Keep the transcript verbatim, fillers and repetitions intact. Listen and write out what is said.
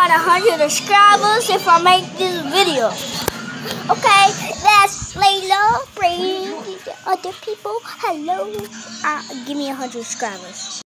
got a hundred subscribers if I make this video. Okay, that's Layla. Bring other people. Hello. Uh, give me a hundred subscribers.